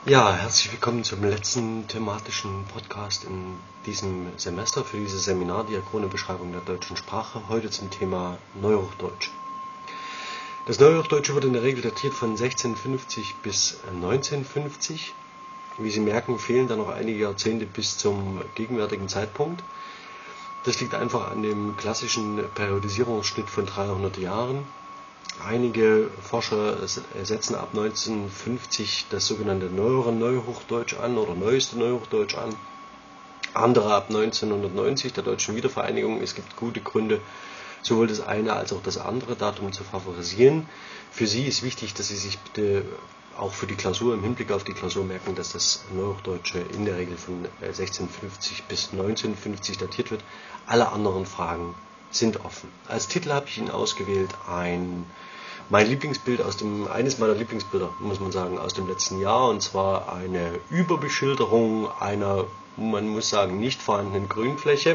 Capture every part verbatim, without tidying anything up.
Ja, herzlich willkommen zum letzten thematischen Podcast in diesem Semester für dieses Seminar Diachrone Beschreibung der deutschen Sprache, heute zum Thema Neuhochdeutsch. Das Neuhochdeutsche wird in der Regel datiert von sechzehnhundertfünfzig bis neunzehnhundertfünfzig. Wie Sie merken, fehlen da noch einige Jahrzehnte bis zum gegenwärtigen Zeitpunkt. Das liegt einfach an dem klassischen Periodisierungsschnitt von dreihundert Jahren. Einige Forscher setzen ab neunzehnhundertfünfzig das sogenannte neuere Neuhochdeutsch an oder neueste Neuhochdeutsch an. Andere ab neunzehnhundertneunzig, der deutschen Wiedervereinigung. Es gibt gute Gründe, sowohl das eine als auch das andere Datum zu favorisieren. Für Sie ist wichtig, dass Sie sich bitte auch für die Klausur, im Hinblick auf die Klausur merken, dass das Neuhochdeutsche in der Regel von sechzehnhundertfünfzig bis neunzehnhundertfünfzig datiert wird. Alle anderen Fragen sind offen. Als Titel habe ich Ihnen ausgewählt ein mein Lieblingsbild aus dem, eines meiner Lieblingsbilder, muss man sagen, aus dem letzten Jahr, und zwar eine Überbeschilderung einer, man muss sagen, nicht vorhandenen Grünfläche,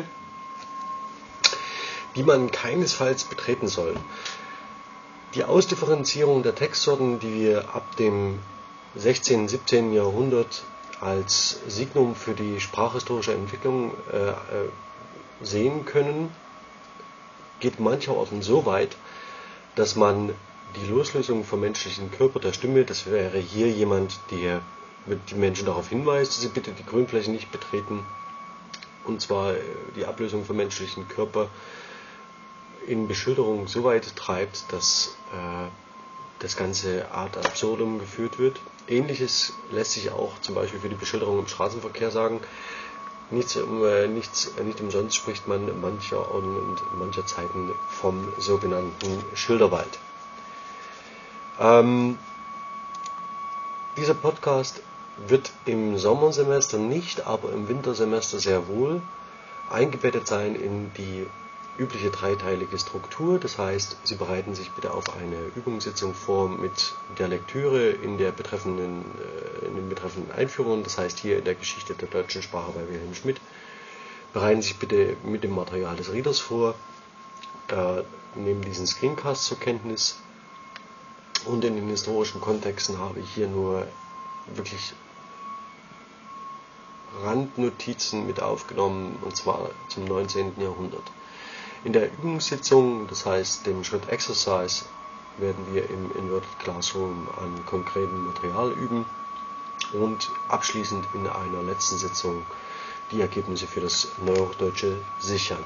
die man keinesfalls betreten soll. Die Ausdifferenzierung der Textsorten, die wir ab dem sechzehnten, siebzehnten Jahrhundert als Signum für die sprachhistorische Entwicklung äh, sehen können, geht mancherorten so weit, dass man die Loslösung vom menschlichen Körper, der Stimme, das wäre hier jemand, der die Menschen darauf hinweist, dass sie bitte die Grünfläche nicht betreten, und zwar die Ablösung vom menschlichen Körper in Beschilderung so weit treibt, dass äh, das Ganze ad absurdum geführt wird. Ähnliches lässt sich auch zum Beispiel für die Beschilderung im Straßenverkehr sagen. Nichts, äh, nichts, nicht umsonst spricht man mancher und mancher Zeiten vom sogenannten Schilderwald. Ähm, dieser Podcast wird im Sommersemester nicht, aber im Wintersemester sehr wohl eingebettet sein in die übliche dreiteilige Struktur. Das heißt, Sie bereiten sich bitte auf eine Übungssitzung vor mit der Lektüre in der betreffenden, äh, in den betreffenden Einführungen. Das heißt, hier in der Geschichte der deutschen Sprache bei Wilhelm Schmidt. Bereiten Sie sich bitte mit dem Material des Readers vor, äh, nehmen diesen Screencast zur Kenntnis. Und in den historischen Kontexten habe ich hier nur wirklich Randnotizen mit aufgenommen, und zwar zum neunzehnten Jahrhundert. In der Übungssitzung, das heißt dem Schritt Exercise, werden wir im Inverted Classroom an konkretem Material üben und abschließend in einer letzten Sitzung die Ergebnisse für das Neuhochdeutsche sichern.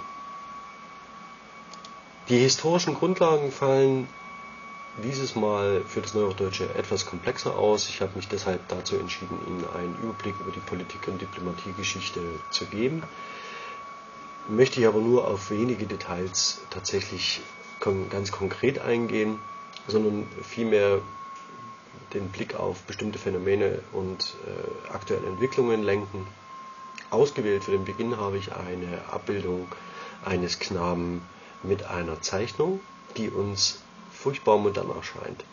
Die historischen Grundlagen fallen dieses Mal für das Neuhochdeutsche etwas komplexer aus. Ich habe mich deshalb dazu entschieden, Ihnen einen Überblick über die Politik- und Diplomatiegeschichte zu geben. Möchte ich aber nur auf wenige Details tatsächlich ganz konkret eingehen, sondern vielmehr den Blick auf bestimmte Phänomene und äh, aktuelle Entwicklungen lenken. Ausgewählt für den Beginn habe ich eine Abbildung eines Knaben mit einer Zeichnung, die uns furchtbar modern erscheint.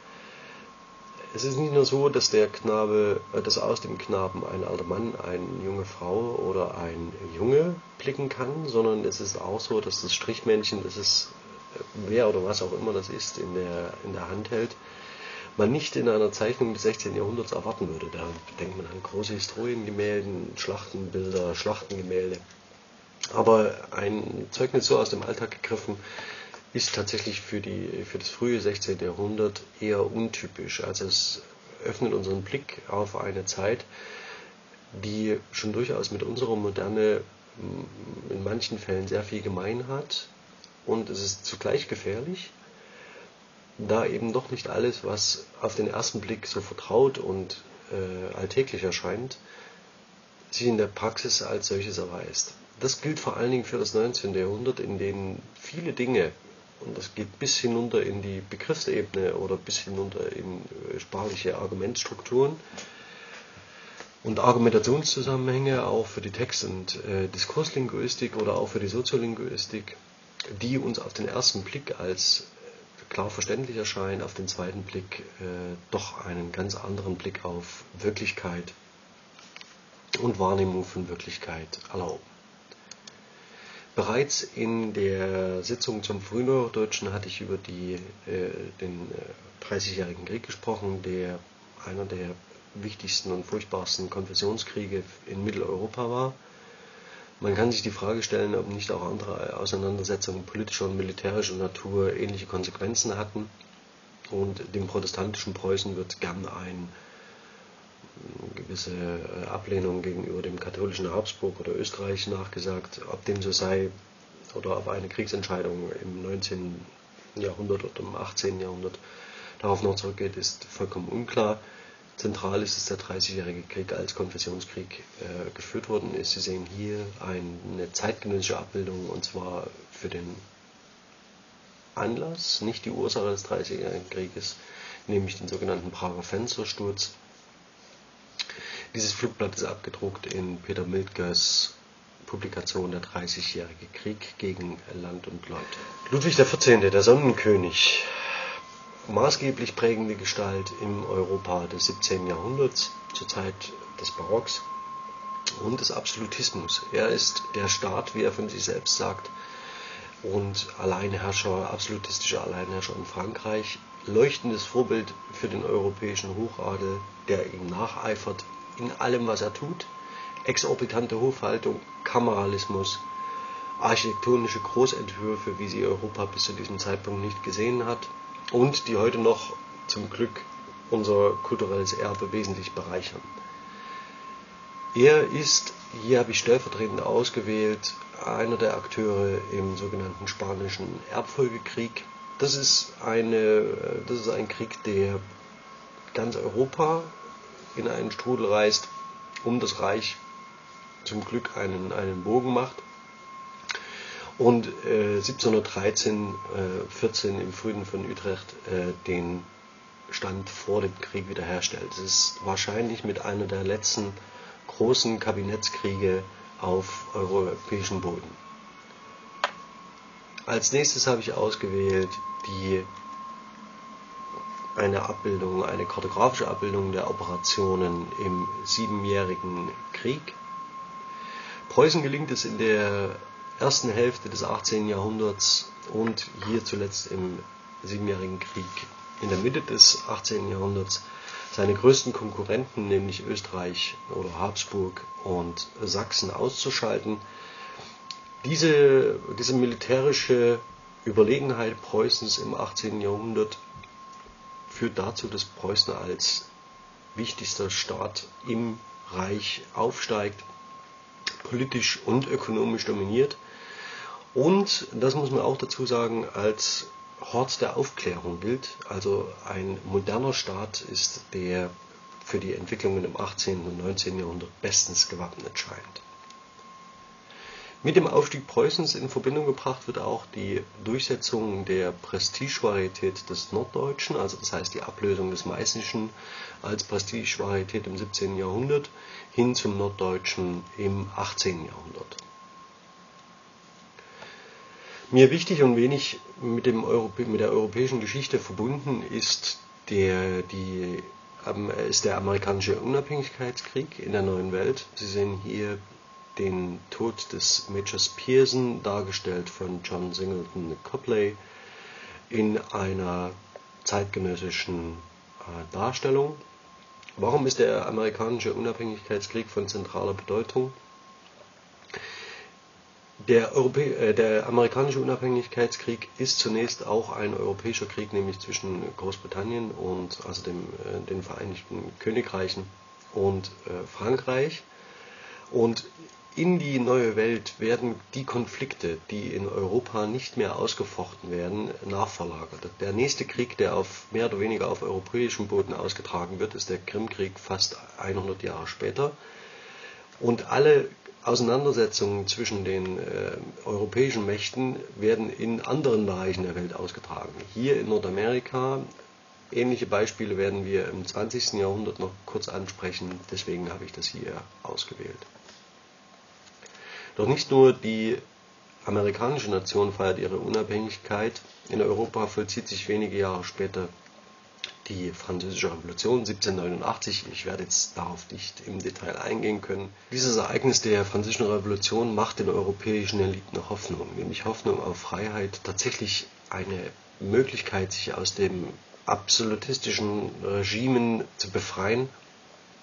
Es ist nicht nur so, dass der Knabe, dass aus dem Knaben ein alter Mann, eine junge Frau oder ein Junge blicken kann, sondern es ist auch so, dass das Strichmännchen, das es wer oder was auch immer das ist, in der, in der Hand hält, man nicht in einer Zeichnung des sechzehnten Jahrhunderts erwarten würde. Da denkt man an große Historiengemälde, Schlachtenbilder, Schlachtengemälde. Aber ein Zeugnis so aus dem Alltag gegriffen, ist tatsächlich für, die, für das frühe sechzehnte Jahrhundert eher untypisch. Also es öffnet unseren Blick auf eine Zeit, die schon durchaus mit unserer Moderne in manchen Fällen sehr viel gemein hat, und es ist zugleich gefährlich, da eben doch nicht alles, was auf den ersten Blick so vertraut und äh, alltäglich erscheint, sich in der Praxis als solches erweist. Das gilt vor allen Dingen für das neunzehnte Jahrhundert, in dem viele Dinge, und das geht bis hinunter in die Begriffsebene oder bis hinunter in sprachliche Argumentstrukturen und Argumentationszusammenhänge, auch für die Text- und äh, Diskurslinguistik oder auch für die Soziolinguistik, die uns auf den ersten Blick als klar verständlich erscheinen, auf den zweiten Blick äh, doch einen ganz anderen Blick auf Wirklichkeit und Wahrnehmung von Wirklichkeit erlauben. Bereits in der Sitzung zum Frühneuhochdeutschen hatte ich über die, äh, den äh, dreißigjährigen Krieg gesprochen, der einer der wichtigsten und furchtbarsten Konfessionskriege in Mitteleuropa war. Man kann sich die Frage stellen, ob nicht auch andere Auseinandersetzungen politischer und militärischer Natur ähnliche Konsequenzen hatten. Und dem protestantischen Preußen wird gern eine gewisse Ablehnung gegenüber dem katholischen Habsburg oder Österreich nachgesagt. Ob dem so sei oder ob eine Kriegsentscheidung im neunzehnten Jahrhundert oder im achtzehnten Jahrhundert darauf noch zurückgeht, ist vollkommen unklar. Zentral ist, dass der dreißigjährige Krieg als Konfessionskrieg äh, geführt worden ist. Sie sehen hier eine zeitgenössische Abbildung, und zwar für den Anlass, nicht die Ursache des dreißigjährigen Krieges, nämlich den sogenannten Prager Fenstersturz. Dieses Flugblatt ist abgedruckt in Peter Miltges Publikation Der dreißigjährige Krieg gegen Land und Leute. Ludwig der vierzehnte, der Sonnenkönig, maßgeblich prägende Gestalt im Europa des siebzehnten Jahrhunderts, zur Zeit des Barocks und des Absolutismus. Er ist der Staat, wie er von sich selbst sagt, und Alleinherrscher, absolutistischer Alleinherrscher in Frankreich, leuchtendes Vorbild für den europäischen Hochadel, der ihm nacheifert in allem, was er tut. Exorbitante Hofhaltung, Kameralismus, architektonische Großentwürfe, wie sie Europa bis zu diesem Zeitpunkt nicht gesehen hat und die heute noch zum Glück unser kulturelles Erbe wesentlich bereichern. Er ist, hier habe ich stellvertretend ausgewählt, einer der Akteure im sogenannten Spanischen Erbfolgekrieg. Das ist, eine, das ist ein Krieg, der ganz Europa in einen Strudel reißt, um das Reich zum Glück einen, einen Bogen macht und äh, siebzehnhundertdreizehn, äh, vierzehn im Frieden von Utrecht äh, den Stand vor dem Krieg wiederherstellt. Es ist wahrscheinlich mit einer der letzten großen Kabinettskriege auf europäischem Boden. Als nächstes habe ich ausgewählt die eine Abbildung, eine kartografische Abbildung der Operationen im Siebenjährigen Krieg. Preußen gelingt es in der ersten Hälfte des achtzehnten Jahrhunderts und hier zuletzt im Siebenjährigen Krieg in der Mitte des achtzehnten Jahrhunderts seine größten Konkurrenten, nämlich Österreich oder Habsburg und Sachsen, auszuschalten. Diese, diese militärische Überlegenheit Preußens im achtzehnten Jahrhundert führt dazu, dass Preußen als wichtigster Staat im Reich aufsteigt, politisch und ökonomisch dominiert und, das muss man auch dazu sagen, als Hort der Aufklärung gilt. Also ein moderner Staat ist, der für die Entwicklungen im achtzehnten und neunzehnten Jahrhundert bestens gewappnet scheint. Mit dem Aufstieg Preußens in Verbindung gebracht wird auch die Durchsetzung der Prestigevarietät des Norddeutschen, also das heißt die Ablösung des Meißnischen als Prestigevarietät im siebzehnten Jahrhundert hin zum Norddeutschen im achtzehnten Jahrhundert. Mir wichtig und wenig mit, dem Europä mit der europäischen Geschichte verbunden ist der, die, ähm, ist der amerikanische Unabhängigkeitskrieg in der Neuen Welt. Sie sehen hier den Tod des Majors Pearson, dargestellt von John Singleton Copley, in einer zeitgenössischen äh, Darstellung. Warum ist der amerikanische Unabhängigkeitskrieg von zentraler Bedeutung? Der, Europä äh, der amerikanische Unabhängigkeitskrieg ist zunächst auch ein europäischer Krieg, nämlich zwischen Großbritannien und also dem, äh, den Vereinigten Königreichen und äh, Frankreich. Und in die neue Welt werden die Konflikte, die in Europa nicht mehr ausgefochten werden, nachverlagert. Der nächste Krieg, der auf mehr oder weniger auf europäischem Boden ausgetragen wird, ist der Krimkrieg fast hundert Jahre später. Und alle Auseinandersetzungen zwischen den äh, europäischen Mächten werden in anderen Bereichen der Welt ausgetragen. Hier in Nordamerika, ähnliche Beispiele werden wir im zwanzigsten Jahrhundert noch kurz ansprechen, deswegen habe ich das hier ausgewählt. Doch nicht nur die amerikanische Nation feiert ihre Unabhängigkeit. In Europa vollzieht sich wenige Jahre später die Französische Revolution siebzehnhundertneunundachtzig. Ich werde jetzt darauf nicht im Detail eingehen können. Dieses Ereignis der Französischen Revolution macht den europäischen Eliten Hoffnung, nämlich Hoffnung auf Freiheit, tatsächlich eine Möglichkeit, sich aus dem absolutistischen Regimen zu befreien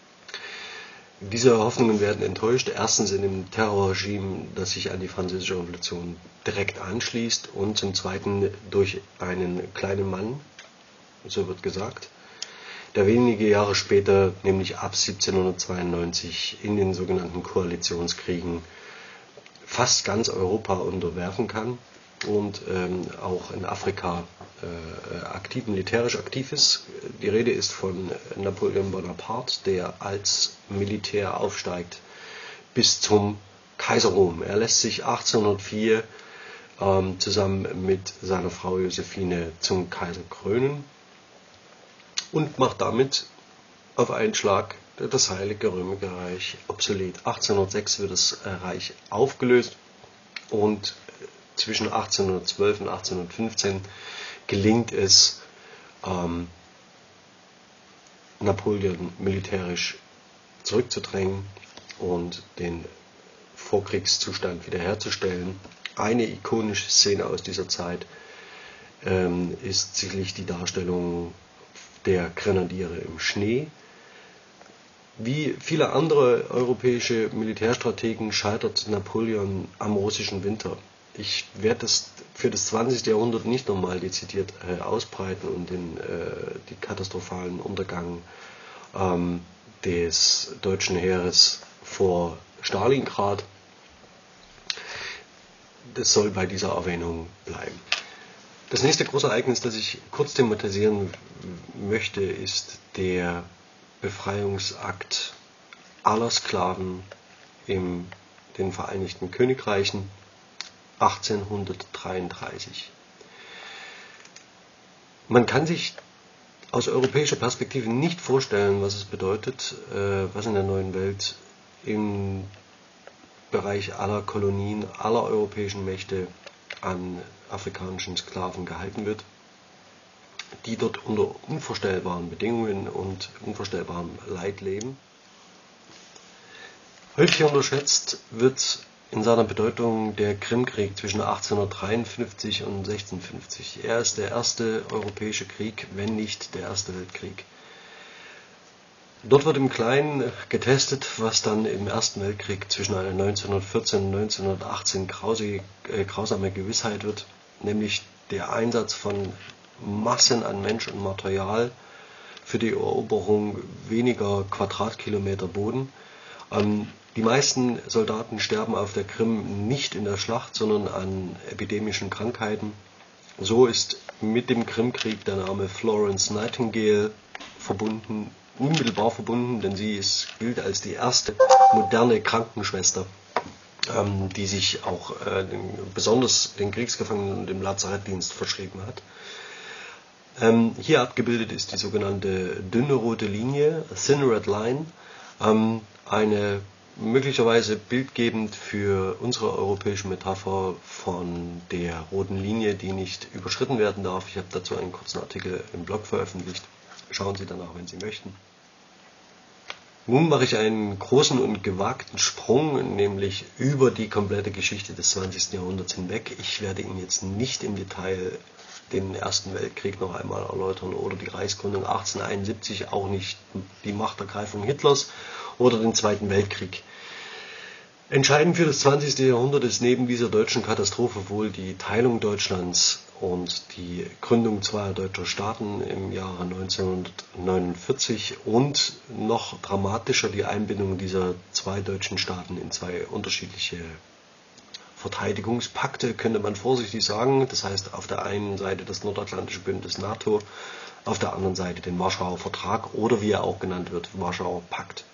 Diese Hoffnungen werden enttäuscht. Erstens in dem Terrorregime, das sich an die Französische Revolution direkt anschließt, und zum Zweiten durch einen kleinen Mann, so wird gesagt, der wenige Jahre später, nämlich ab siebzehnhundertzweiundneunzig, in den sogenannten Koalitionskriegen fast ganz Europa unterwerfen kann und ähm, auch in Afrika äh, aktiv, militärisch aktiv ist. Die Rede ist von Napoleon Bonaparte, der als Militär aufsteigt bis zum Kaiserruhm. Er lässt sich achtzehnhundertvier ähm, zusammen mit seiner Frau Josephine zum Kaiser krönen und macht damit auf einen Schlag das Heilige Römische Reich obsolet. achtzehnhundertsechs wird das Reich aufgelöst und zwischen achtzehnhundertzwölf und achtzehnhundertfünfzehn gelingt es, ähm, Napoleon militärisch zurückzudrängen und den Vorkriegszustand wiederherzustellen. Eine ikonische Szene aus dieser Zeit ähm, ist sicherlich die Darstellung der Grenadiere im Schnee. Wie viele andere europäische Militärstrategen scheitert Napoleon am russischen Winter. Ich werde das für das zwanzigste Jahrhundert nicht nochmal dezidiert äh, ausbreiten und den äh, die katastrophalen Untergang ähm, des deutschen Heeres vor Stalingrad. Das soll bei dieser Erwähnung bleiben. Das nächste große Ereignis, das ich kurz thematisieren möchte, ist der Befreiungsakt aller Sklaven in den Vereinigten Königreichen achtzehnhundertdreiunddreißig. Man kann sich aus europäischer Perspektive nicht vorstellen, was es bedeutet, was in der neuen Welt im Bereich aller Kolonien, aller europäischen Mächte an afrikanischen Sklaven gehalten wird, die dort unter unvorstellbaren Bedingungen und unvorstellbarem Leid leben. Häufig unterschätzt wird in seiner Bedeutung der Krimkrieg zwischen achtzehnhundertdreiundfünfzig und sechzehnhundertfünfzig. Er ist der erste europäische Krieg, wenn nicht der erste Weltkrieg. Dort wird im Kleinen getestet, was dann im Ersten Weltkrieg zwischen neunzehnhundertvierzehn und neunzehnhundertachtzehn grausige, äh, grausame Gewissheit wird, nämlich der Einsatz von Massen an Mensch und Material für die Eroberung weniger Quadratkilometer Boden. Ähm, die meisten Soldaten sterben auf der Krim nicht in der Schlacht, sondern an epidemischen Krankheiten. So ist mit dem Krimkrieg der Name Florence Nightingale verbunden, unmittelbar verbunden, denn sie ist, gilt als die erste moderne Krankenschwester, ähm, die sich auch äh, den, besonders den Kriegsgefangenen und dem Lazarettdienst verschrieben hat. Ähm, hier abgebildet ist die sogenannte dünne rote Linie, a thin red line, ähm, eine möglicherweise bildgebend für unsere europäische Metapher von der roten Linie, die nicht überschritten werden darf. Ich habe dazu einen kurzen Artikel im Blog veröffentlicht. Schauen Sie danach, wenn Sie möchten. Nun mache ich einen großen und gewagten Sprung, nämlich über die komplette Geschichte des zwanzigsten Jahrhunderts hinweg. Ich werde Ihnen jetzt nicht im Detail den Ersten Weltkrieg noch einmal erläutern oder die Reichsgründung achtzehnhunderteinundsiebzig, auch nicht die Machtergreifung Hitlers oder den Zweiten Weltkrieg. Entscheidend für das zwanzigste Jahrhundert ist neben dieser deutschen Katastrophe wohl die Teilung Deutschlands und die Gründung zweier deutscher Staaten im Jahre neunzehnhundertneunundvierzig und noch dramatischer die Einbindung dieser zwei deutschen Staaten in zwei unterschiedliche Verteidigungspakte, könnte man vorsichtig sagen. Das heißt, auf der einen Seite das Nordatlantische Bündnis NATO, auf der anderen Seite den Warschauer Vertrag oder wie er auch genannt wird, Warschauer Pakt.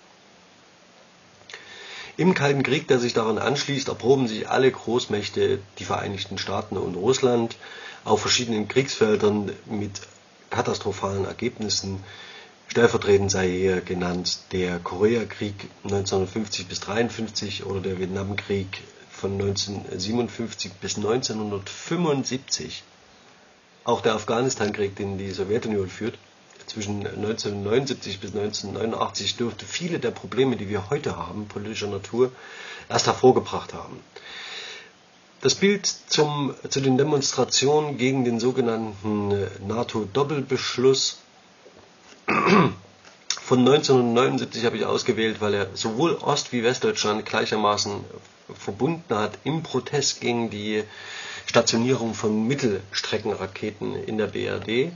Im Kalten Krieg, der sich daran anschließt, erproben sich alle Großmächte, die Vereinigten Staaten und Russland, auf verschiedenen Kriegsfeldern mit katastrophalen Ergebnissen. Stellvertretend sei hier genannt der Koreakrieg neunzehnhundertfünfzig bis dreiundfünfzig oder der Vietnamkrieg von neunzehnhundertsiebenundfünfzig bis neunzehnhundertfünfundsiebzig. Auch der Afghanistan-Krieg, den die Sowjetunion führt, zwischen neunzehnhundertneunundsiebzig bis neunzehnhundertneunundachtzig, dürfte viele der Probleme, die wir heute haben, politischer Natur, erst hervorgebracht haben. Das Bild zum, zu den Demonstrationen gegen den sogenannten NATO-Doppelbeschluss von neunzehnhundertneunundsiebzig habe ich ausgewählt, weil er sowohl Ost- wie Westdeutschland gleichermaßen verbunden hat im Protest gegen die Stationierung von Mittelstreckenraketen in der B R D.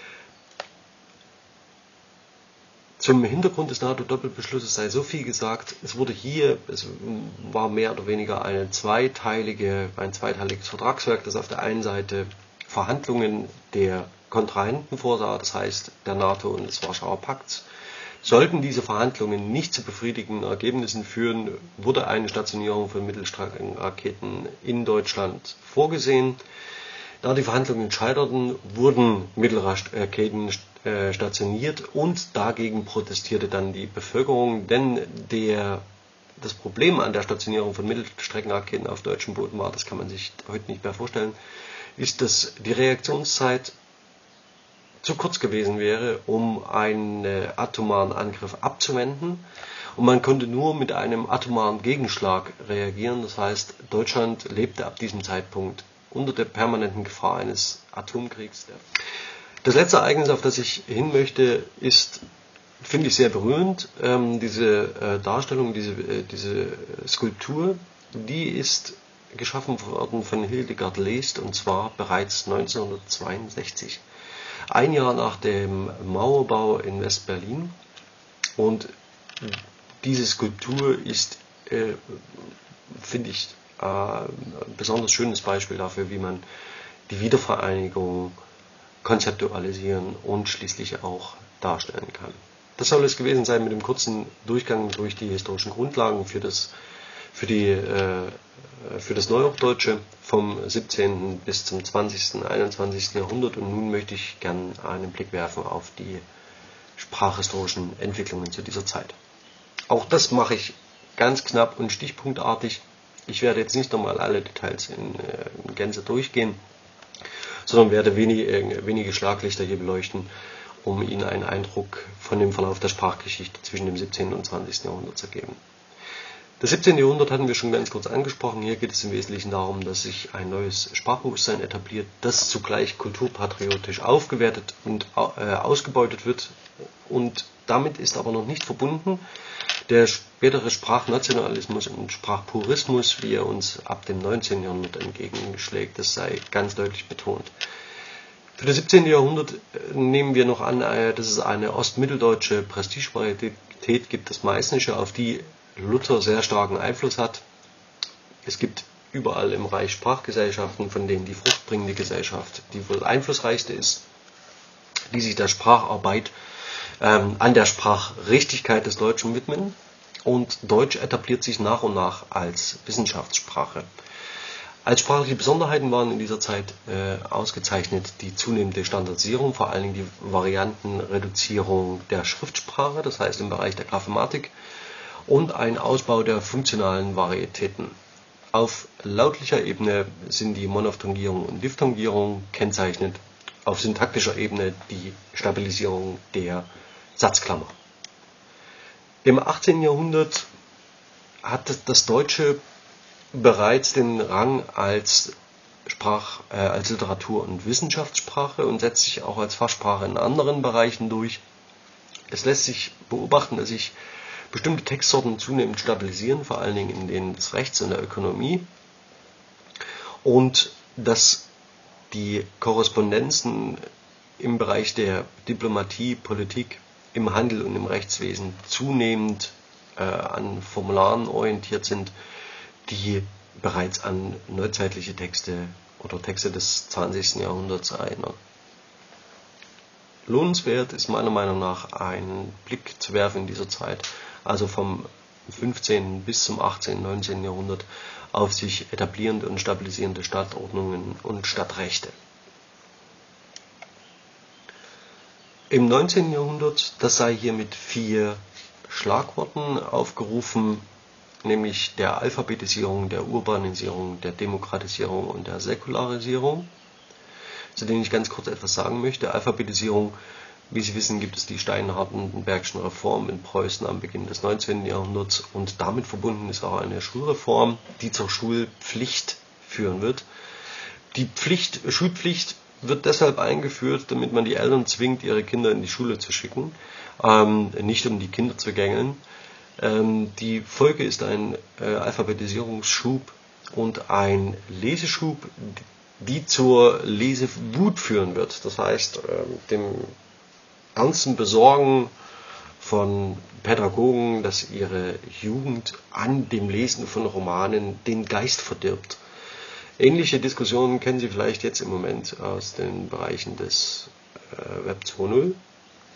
Zum Hintergrund des NATO-Doppelbeschlusses sei so viel gesagt, es wurde hier, es war mehr oder weniger eine zweiteilige, ein zweiteiliges Vertragswerk, das auf der einen Seite Verhandlungen der Kontrahenten vorsah, das heißt der NATO und des Warschauer Pakts. Sollten diese Verhandlungen nicht zu befriedigenden Ergebnissen führen, wurde eine Stationierung von Mittelstreckenraketen in Deutschland vorgesehen. Da die Verhandlungen scheiterten, wurden Mittelraketen stationiert und dagegen protestierte dann die Bevölkerung, denn der, das Problem an der Stationierung von Mittelstreckenraketen auf deutschem Boden war, das kann man sich heute nicht mehr vorstellen, ist, dass die Reaktionszeit zu kurz gewesen wäre, um einen atomaren Angriff abzuwenden, und man konnte nur mit einem atomaren Gegenschlag reagieren. Das heißt, Deutschland lebte ab diesem Zeitpunkt unter der permanenten Gefahr eines Atomkriegs. Das letzte Ereignis, auf das ich hin möchte, ist, finde ich, sehr berührend. Ähm, diese äh, Darstellung, diese, äh, diese Skulptur, die ist geschaffen worden von Hildegard Leest, und zwar bereits neunzehnhundertzweiundsechzig. Ein Jahr nach dem Mauerbau in West-Berlin. Und diese Skulptur ist, äh, finde ich, äh, ein besonders schönes Beispiel dafür, wie man die Wiedervereinigung konzeptualisieren und schließlich auch darstellen kann. Das soll es gewesen sein mit dem kurzen Durchgang durch die historischen Grundlagen für das, für die, äh, für das Neuhochdeutsche vom siebzehnten bis zum zwanzigsten, einundzwanzigsten Jahrhundert, und nun möchte ich gern einen Blick werfen auf die sprachhistorischen Entwicklungen zu dieser Zeit. Auch das mache ich ganz knapp und stichpunktartig. Ich werde jetzt nicht nochmal alle Details in, in Gänze durchgehen, sondern werde wenige, wenige Schlaglichter hier beleuchten, um Ihnen einen Eindruck von dem Verlauf der Sprachgeschichte zwischen dem siebzehnten und zwanzigsten Jahrhundert zu geben. Das siebzehnte. Jahrhundert hatten wir schon ganz kurz angesprochen. Hier geht es im Wesentlichen darum, dass sich ein neues Sprachbewusstsein etabliert, das zugleich kulturpatriotisch aufgewertet und äh, ausgebeutet wird. Und damit ist aber noch nicht verbunden der spätere Sprachnationalismus und Sprachpurismus, wie er uns ab dem neunzehnten. Jahrhundert entgegenschlägt. Das sei ganz deutlich betont. Für das siebzehnte. Jahrhundert nehmen wir noch an, dass es eine ostmitteldeutsche Prestigevarietät gibt, das Meißnische, auf die Luther sehr starken Einfluss hat. Es gibt überall im Reich Sprachgesellschaften, von denen die fruchtbringende Gesellschaft die wohl einflussreichste ist, die sich der Spracharbeit ähm, an der Sprachrichtigkeit des Deutschen widmen, und Deutsch etabliert sich nach und nach als Wissenschaftssprache. Als sprachliche Besonderheiten waren in dieser Zeit äh, ausgezeichnet die zunehmende Standardisierung, vor allen Dingen die Variantenreduzierung der Schriftsprache, das heißt im Bereich der Graphematik, und ein Ausbau der funktionalen Varietäten. Auf lautlicher Ebene sind die Monophthongierung und Diphthongierung kennzeichnet, auf syntaktischer Ebene die Stabilisierung der Satzklammer. Im achtzehnten. Jahrhundert hat das Deutsche bereits den Rang als Sprach, äh, als Literatur- und Wissenschaftssprache und setzt sich auch als Fachsprache in anderen Bereichen durch. Es lässt sich beobachten, dass sich bestimmte Textsorten zunehmend stabilisieren, vor allen Dingen in denen des Rechts und der Ökonomie, und dass die Korrespondenzen im Bereich der Diplomatie, Politik, im Handel und im Rechtswesen zunehmend äh, an Formularen orientiert sind, die bereits an neuzeitliche Texte oder Texte des zwanzigsten. Jahrhunderts erinnern. Lohnenswert ist meiner Meinung nach ein Blick zu werfen in dieser Zeit, also vom fünfzehnten bis zum achtzehnten., neunzehnten. Jahrhundert, auf sich etablierende und stabilisierende Stadtordnungen und Stadtrechte. Im neunzehnten. Jahrhundert, das sei hier mit vier Schlagworten aufgerufen, nämlich der Alphabetisierung, der Urbanisierung, der Demokratisierung und der Säkularisierung, zu denen ich ganz kurz etwas sagen möchte. Alphabetisierung, wie Sie wissen, gibt es die Steinhardenbergschen Reform in Preußen am Beginn des neunzehnten. Jahrhunderts, und damit verbunden ist auch eine Schulreform, die zur Schulpflicht führen wird. Die Pflicht, Schulpflicht wird deshalb eingeführt, damit man die Eltern zwingt, ihre Kinder in die Schule zu schicken. ähm, nicht um die Kinder zu gängeln. Ähm, die Folge ist ein äh, Alphabetisierungsschub und ein Leseschub, die zur Lesewut führen wird. Das heißt, ähm, dem ernsten Besorgen von Pädagogen, dass ihre Jugend an dem Lesen von Romanen den Geist verdirbt. Ähnliche Diskussionen kennen Sie vielleicht jetzt im Moment aus den Bereichen des äh, Web zwei Punkt null.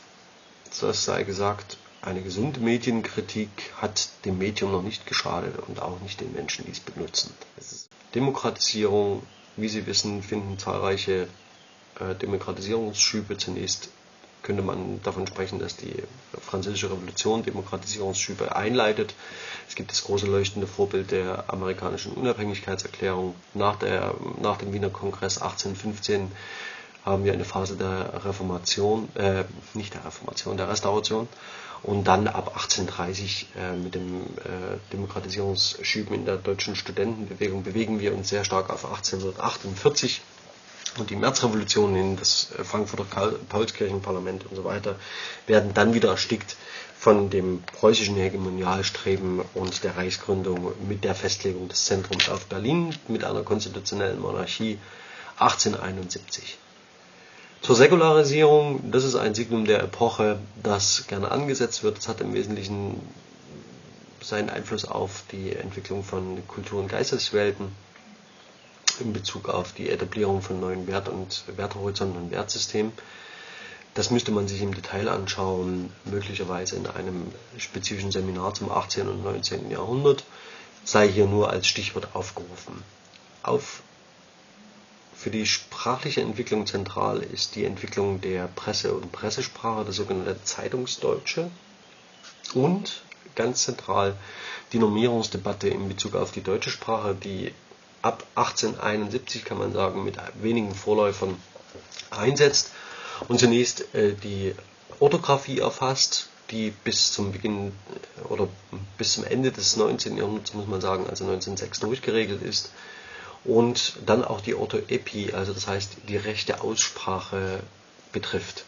Das sei gesagt, eine gesunde Medienkritik hat dem Medium noch nicht geschadet und auch nicht den Menschen, die es benutzen. Es ist Demokratisierung, wie Sie wissen, finden zahlreiche äh, Demokratisierungsschübe. Zunächst könnte man davon sprechen, dass die Französische Revolution Demokratisierungsschübe einleitet. Es gibt das große leuchtende Vorbild der amerikanischen Unabhängigkeitserklärung. Nach, der, nach dem Wiener Kongress achtzehnhundertfünfzehn haben wir eine Phase der Reformation, äh, nicht der Reformation, der Restauration. Und dann ab achtzehnhundertdreißig äh, mit dem äh, Demokratisierungsschüben in der deutschen Studentenbewegung bewegen wir uns sehr stark auf achtzehnhundertachtundvierzig. Und die Märzrevolution in das Frankfurter Paulskirchenparlament und so weiter werden dann wieder erstickt von dem preußischen Hegemonialstreben und der Reichsgründung mit der Festlegung des Zentrums auf Berlin mit einer konstitutionellen Monarchie achtzehnhunderteinundsiebzig. Zur Säkularisierung, das ist ein Signum der Epoche, das gerne angesetzt wird. Das hat im Wesentlichen seinen Einfluss auf die Entwicklung von Kultur- und Geisteswelten in Bezug auf die Etablierung von neuen Wert- und Wertehorizonten und Wertsystemen. Das müsste man sich im Detail anschauen, möglicherweise in einem spezifischen Seminar zum achtzehnten und neunzehnten Jahrhundert, sei hier nur als Stichwort aufgerufen. Auf, für die sprachliche Entwicklung zentral ist die Entwicklung der Presse- und Pressesprache, das sogenannte Zeitungsdeutsche, und ganz zentral die Normierungsdebatte in Bezug auf die deutsche Sprache, die ab achtzehnhunderteinundsiebzig, kann man sagen, mit wenigen Vorläufern einsetzt und zunächst äh, die Orthographie erfasst, die bis zum Beginn äh, oder bis zum Ende des neunzehnten Jahrhunderts, muss man sagen, also neunzehnhundertsechs durchgeregelt ist, und dann auch die Orthoepie, also das heißt die rechte Aussprache betrifft.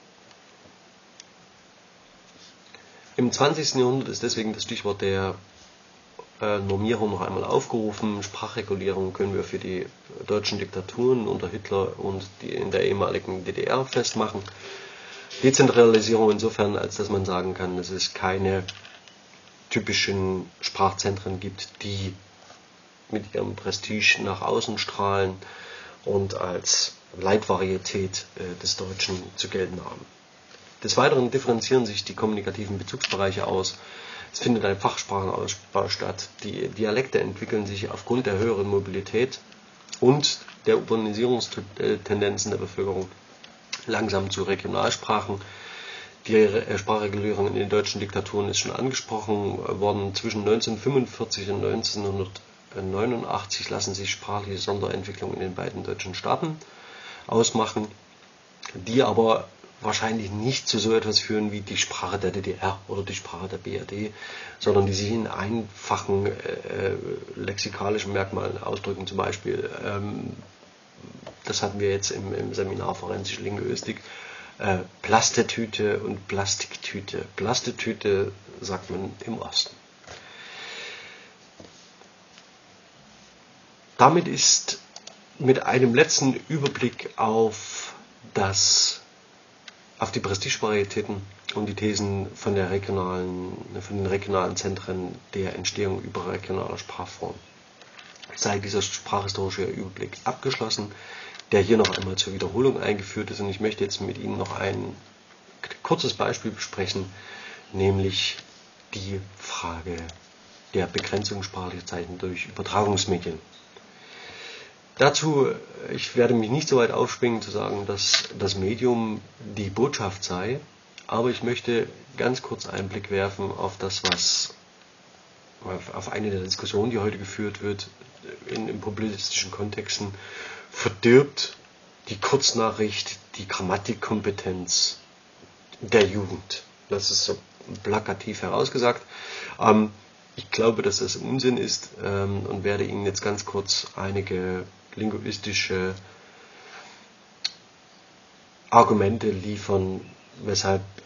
Im zwanzigsten Jahrhundert ist deswegen das Stichwort der Normierung noch einmal aufgerufen. Sprachregulierung können wir für die deutschen Diktaturen unter Hitler und die in der ehemaligen D D R festmachen. Dezentralisierung insofern, als dass man sagen kann, dass es keine typischen Sprachzentren gibt, die mit ihrem Prestige nach außen strahlen und als Leitvarietät äh, des Deutschen zu gelten haben. Des Weiteren differenzieren sich die kommunikativen Bezugsbereiche aus. Es findet ein Fachsprachenausbau statt. Die Dialekte entwickeln sich aufgrund der höheren Mobilität und der Urbanisierungstendenzen der Bevölkerung langsam zu Regionalsprachen. Die Sprachregulierung in den deutschen Diktaturen ist schon angesprochen worden. Zwischen neunzehnhundertfünfundvierzig und neunzehnhundertneunundachtzig lassen sich sprachliche Sonderentwicklungen in den beiden deutschen Staaten ausmachen, die aber wahrscheinlich nicht zu so etwas führen wie die Sprache der D D R oder die Sprache der B R D, sondern die sich in einfachen äh, lexikalischen Merkmalen ausdrücken. Zum Beispiel, ähm, das hatten wir jetzt im, im Seminar Forensische Linguistik, äh, Plastetüte und Plastiktüte. Plastetüte sagt man im Osten. Damit ist mit einem letzten Überblick auf das auf die Prestigevarietäten und die Thesen von, der regionalen, von den regionalen Zentren der Entstehung überregionaler Sprachformen sei dieser sprachhistorische Überblick abgeschlossen, der hier noch einmal zur Wiederholung eingeführt ist. Und ich möchte jetzt mit Ihnen noch ein kurzes Beispiel besprechen, nämlich die Frage der Begrenzung sprachlicher Zeichen durch Übertragungsmedien. Dazu, ich werde mich nicht so weit aufschwingen zu sagen, dass das Medium die Botschaft sei, aber ich möchte ganz kurz einen Blick werfen auf das, was, auf eine der Diskussionen, die heute geführt wird, in, in publizistischen Kontexten, verdirbt die Kurznachricht die Grammatikkompetenz der Jugend. Das ist so plakativ herausgesagt. Ähm, ich glaube, dass das Unsinn ist ähm, und werde Ihnen jetzt ganz kurz einige linguistische Argumente liefern, weshalb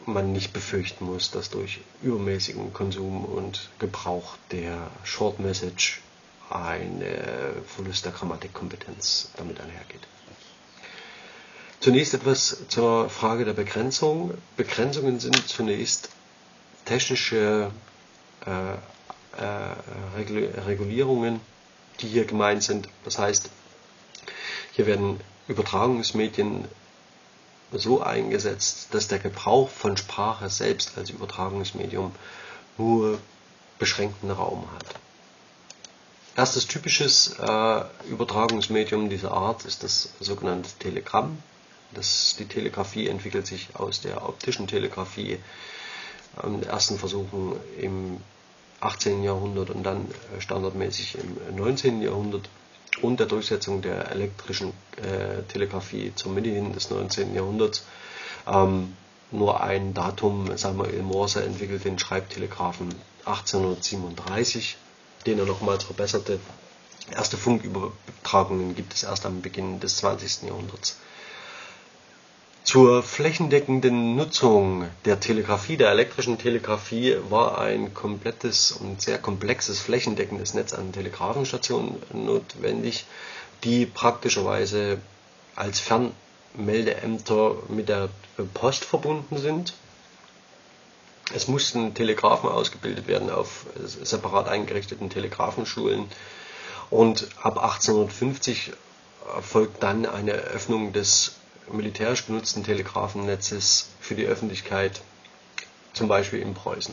man nicht befürchten muss, dass durch übermäßigen Konsum und Gebrauch der Short Message ein Verlust der Grammatikkompetenz damit einhergeht. Zunächst etwas zur Frage der Begrenzung. Begrenzungen sind zunächst technische äh, äh, Regulierungen, die hier gemeint sind. Das heißt, hier werden Übertragungsmedien so eingesetzt, dass der Gebrauch von Sprache selbst als Übertragungsmedium nur beschränkten Raum hat. Erstes typisches äh, Übertragungsmedium dieser Art ist das sogenannte Telegramm. Das, die Telegrafie entwickelt sich aus der optischen Telegrafie, ähm, ersten Versuchen im achtzehnten Jahrhundert und dann äh, standardmäßig im neunzehnten Jahrhundert und der Durchsetzung der elektrischen äh, Telegrafie zur Mitte hin des neunzehnten Jahrhunderts. Ähm, nur ein Datum: Samuel Morse entwickelt den Schreibtelegraphen achtzehnhundertsiebenunddreißig, den er nochmals verbesserte. Erste Funkübertragungen gibt es erst am Beginn des zwanzigsten Jahrhunderts. Zur flächendeckenden Nutzung der Telegrafie, der elektrischen Telegrafie, war ein komplettes und sehr komplexes flächendeckendes Netz an Telegrafenstationen notwendig, die praktischerweise als Fernmeldeämter mit der Post verbunden sind. Es mussten Telegrafen ausgebildet werden auf separat eingerichteten Telegrafenschulen, und ab achtzehnhundertfünfzig erfolgt dann eine Öffnung des militärisch genutzten Telegrafennetzes für die Öffentlichkeit, zum Beispiel in Preußen.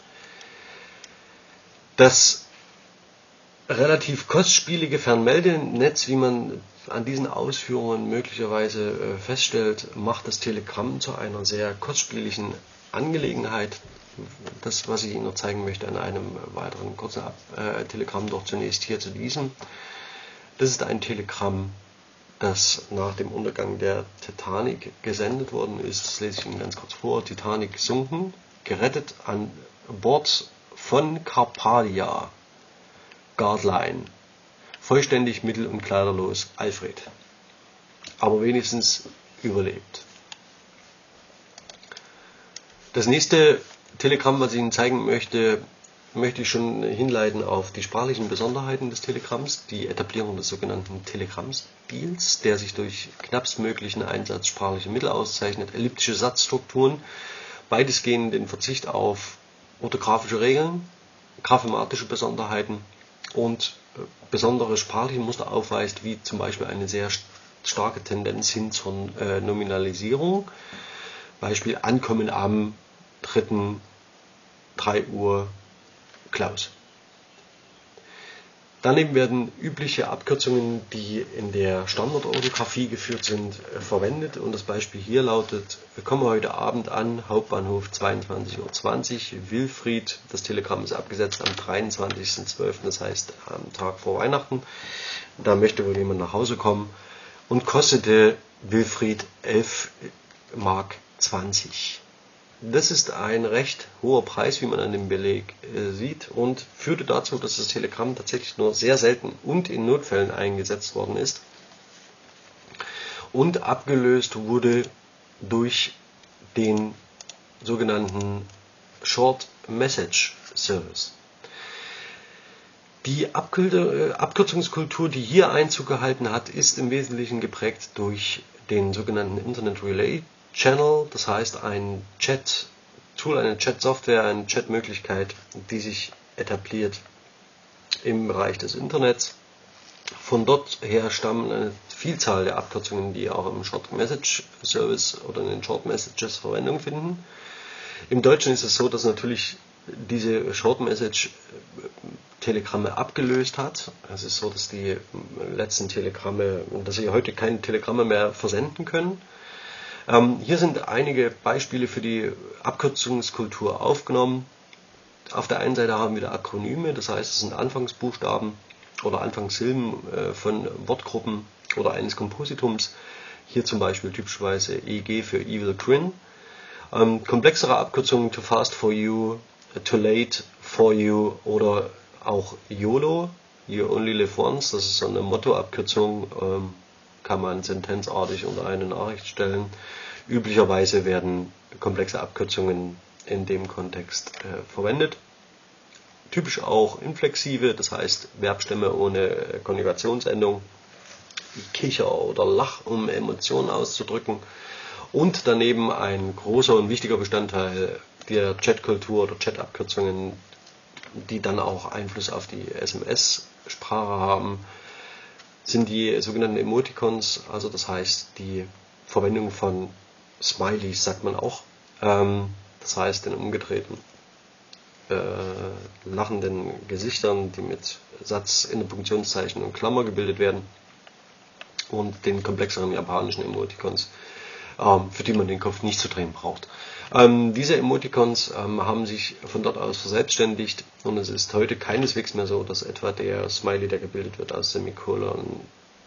Das relativ kostspielige Fernmeldenetz, wie man an diesen Ausführungen möglicherweise feststellt, macht das Telegramm zu einer sehr kostspieligen Angelegenheit. Das, was ich Ihnen noch zeigen möchte an einem weiteren kurzen äh, Telegramm, doch zunächst hier zu diesem. Das ist ein Telegramm, das nach dem Untergang der Titanic gesendet worden ist. Das lese ich Ihnen ganz kurz vor. Titanic gesunken, gerettet an Bord von Carpathia, Guardline, vollständig mittel- und kleiderlos Alfred, aber wenigstens überlebt. Das nächste Telegramm, was ich Ihnen zeigen möchte, möchte ich schon hinleiten auf die sprachlichen Besonderheiten des Telegramms, die Etablierung des sogenannten Telegrammstils, der sich durch knappstmöglichen Einsatz sprachlicher Mittel auszeichnet, elliptische Satzstrukturen, weitestgehend den Verzicht auf orthografische Regeln, graphematische Besonderheiten und besondere sprachliche Muster aufweist, wie zum Beispiel eine sehr starke Tendenz hin zur äh, Nominalisierung. Beispiel: Ankommen am dritten drei Uhr Klaus. Daneben werden übliche Abkürzungen, die in der Standardorthographie geführt sind, verwendet, und das Beispiel hier lautet: Wir kommen heute Abend an, Hauptbahnhof zweiundzwanzig Uhr zwanzig, Wilfried. Das Telegramm ist abgesetzt am dreiundzwanzigsten zwölften, das heißt am Tag vor Weihnachten. Da möchte wohl jemand nach Hause kommen und kostete Wilfried elf Mark zwanzig. Das ist ein recht hoher Preis, wie man an dem Beleg äh, sieht, und führte dazu, dass das Telegramm tatsächlich nur sehr selten und in Notfällen eingesetzt worden ist und abgelöst wurde durch den sogenannten Short Message Service. Die Abkürzungskultur, die hier Einzug gehalten hat, ist im Wesentlichen geprägt durch den sogenannten Internet Relay Channel, das heißt ein Chat-Tool, eine Chat-Software, eine Chat-Möglichkeit, die sich etabliert im Bereich des Internets. Von dort her stammen eine Vielzahl der Abkürzungen, die auch im Short Message Service oder in den Short Messages Verwendung finden. Im Deutschen ist es so, dass natürlich diese Short Message Telegramme abgelöst hat. Es ist so, dass die letzten Telegramme, dass Sie heute keine Telegramme mehr versenden können. Ähm, hier sind einige Beispiele für die Abkürzungskultur aufgenommen. Auf der einen Seite haben wir da Akronyme, das heißt, es sind Anfangsbuchstaben oder Anfangssilben äh, von Wortgruppen oder eines Kompositums. Hier zum Beispiel typischerweise E G für Evil Grin. Ähm, komplexere Abkürzungen: Too Fast for You, Too Late for You oder auch YOLO, You Only Live Once. Das ist so eine Mottoabkürzung, ähm, kann man sentenzartig unter eine Nachricht stellen. Üblicherweise werden komplexe Abkürzungen in dem Kontext äh, verwendet. Typisch auch inflexive, das heißt Verbstämme ohne Konjugationsendung, wie Kicher oder Lach, um Emotionen auszudrücken. Und daneben ein großer und wichtiger Bestandteil der Chatkultur oder Chatabkürzungen, die dann auch Einfluss auf die S M S-Sprache haben, sind die sogenannten Emoticons, also das heißt die Verwendung von Smileys, sagt man auch, ähm, das heißt den umgedrehten äh, lachenden Gesichtern, die mit Satz, Interpunktionszeichen und Klammer gebildet werden, und den komplexeren japanischen Emoticons, ähm, für die man den Kopf nicht zu drehen braucht. Ähm, diese Emoticons ähm, haben sich von dort aus verselbstständigt, und es ist heute keineswegs mehr so, dass etwa der Smiley, der gebildet wird aus Semikolon,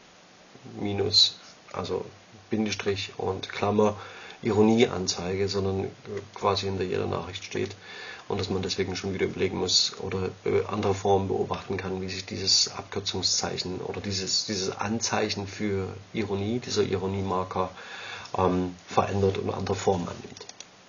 Minus, also Bindestrich und Klammer, Ironieanzeige, sondern quasi hinter jeder Nachricht steht, und dass man deswegen schon wieder überlegen muss oder andere Formen beobachten kann, wie sich dieses Abkürzungszeichen oder dieses, dieses Anzeichen für Ironie, dieser Ironiemarker, ähm, verändert und andere Formen annimmt.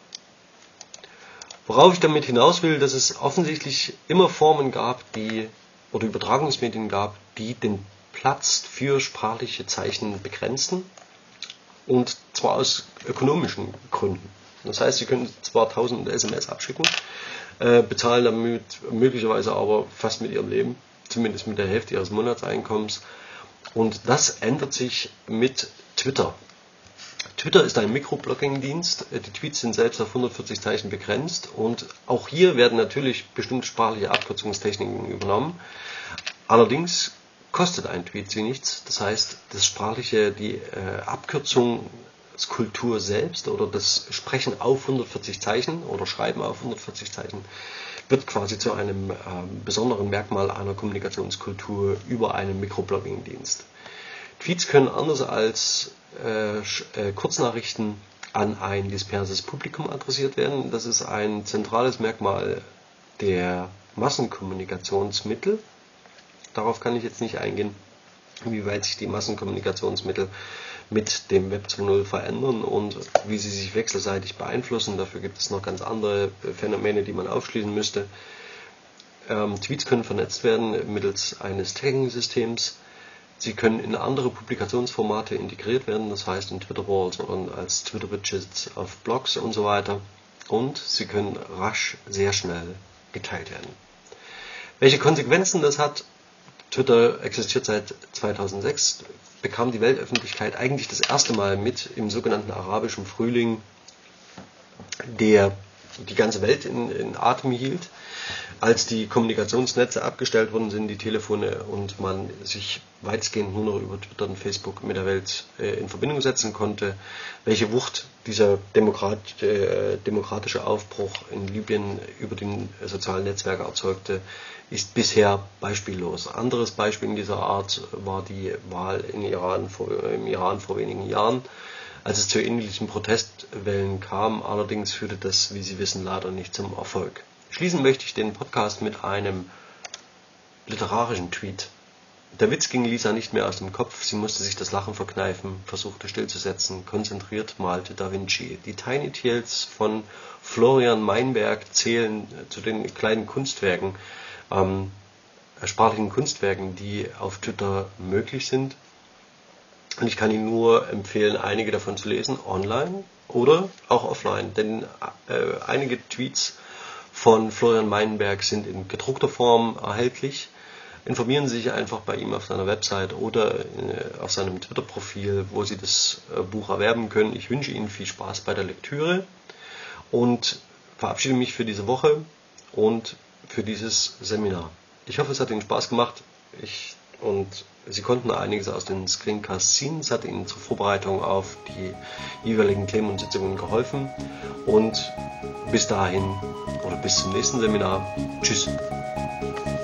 Worauf ich damit hinaus will, dass es offensichtlich immer Formen gab, die oder Übertragungsmedien gab, die den Platz für sprachliche Zeichen begrenzten, und zwar aus ökonomischen Gründen. Das heißt, Sie können zwar tausende S M S abschicken, äh, bezahlen damit möglicherweise aber fast mit Ihrem Leben, zumindest mit der Hälfte Ihres Monatseinkommens, und das ändert sich mit Twitter. Twitter ist ein Mikroblogging-Dienst, die Tweets sind selbst auf hundertvierzig Zeichen begrenzt, und auch hier werden natürlich bestimmte sprachliche Abkürzungstechniken übernommen. Allerdings kostet ein Tweet sie nichts, das heißt, das sprachliche, die äh, Abkürzungskultur selbst oder das Sprechen auf hundertvierzig Zeichen oder Schreiben auf hundertvierzig Zeichen wird quasi zu einem äh, besonderen Merkmal einer Kommunikationskultur über einen Mikroblogging-Dienst. Tweets können anders als äh, äh, Kurznachrichten an ein disperses Publikum adressiert werden. Das ist ein zentrales Merkmal der Massenkommunikationsmittel. Darauf kann ich jetzt nicht eingehen, inwieweit sich die Massenkommunikationsmittel mit dem Web zwei Punkt null verändern und wie sie sich wechselseitig beeinflussen. Dafür gibt es noch ganz andere Phänomene, die man aufschließen müsste. Ähm, Tweets können vernetzt werden mittels eines Tagging-Systems. Sie können in andere Publikationsformate integriert werden, das heißt in Twitter-Balls oder als Twitter-Widgets auf Blogs und so weiter. Und sie können rasch, sehr schnell geteilt werden. Welche Konsequenzen das hat? Twitter existiert seit zweitausendsechs, bekam die Weltöffentlichkeit eigentlich das erste Mal mit im sogenannten arabischen Frühling, der die ganze Welt in, in Atem hielt. Als die Kommunikationsnetze abgestellt worden sind, die Telefone, und man sich weitgehend nur noch über Twitter und Facebook mit der Welt äh, in Verbindung setzen konnte, welche Wucht dieser Demokrat, äh, demokratische Aufbruch in Libyen über die sozialen Netzwerke erzeugte, ist bisher beispiellos. Anderes Beispiel in dieser Art war die Wahl in Iran vor, im Iran vor wenigen Jahren, als es zu ähnlichen Protestwellen kam. Allerdings führte das, wie Sie wissen, leider nicht zum Erfolg. Schließen möchte ich den Podcast mit einem literarischen Tweet. Der Witz ging Lisa nicht mehr aus dem Kopf, sie musste sich das Lachen verkneifen, versuchte stillzusetzen, konzentriert malte Da Vinci. Die Tiny Tales von Florian Meinberg zählen zu den kleinen Kunstwerken, ähm, sprachlichen Kunstwerken, die auf Twitter möglich sind. Und ich kann Ihnen nur empfehlen, einige davon zu lesen, online oder auch offline, denn äh, einige Tweets von Florian Meinberg sind in gedruckter Form erhältlich. Informieren Sie sich einfach bei ihm auf seiner Website oder auf seinem Twitter-Profil, wo Sie das Buch erwerben können. Ich wünsche Ihnen viel Spaß bei der Lektüre und verabschiede mich für diese Woche und für dieses Seminar. Ich hoffe, es hat Ihnen Spaß gemacht ich, und Sie konnten einiges aus den Screencasts ziehen. Es hat Ihnen zur Vorbereitung auf die jeweiligen Themen und Sitzungen geholfen. Und bis dahin oder bis zum nächsten Seminar. Tschüss.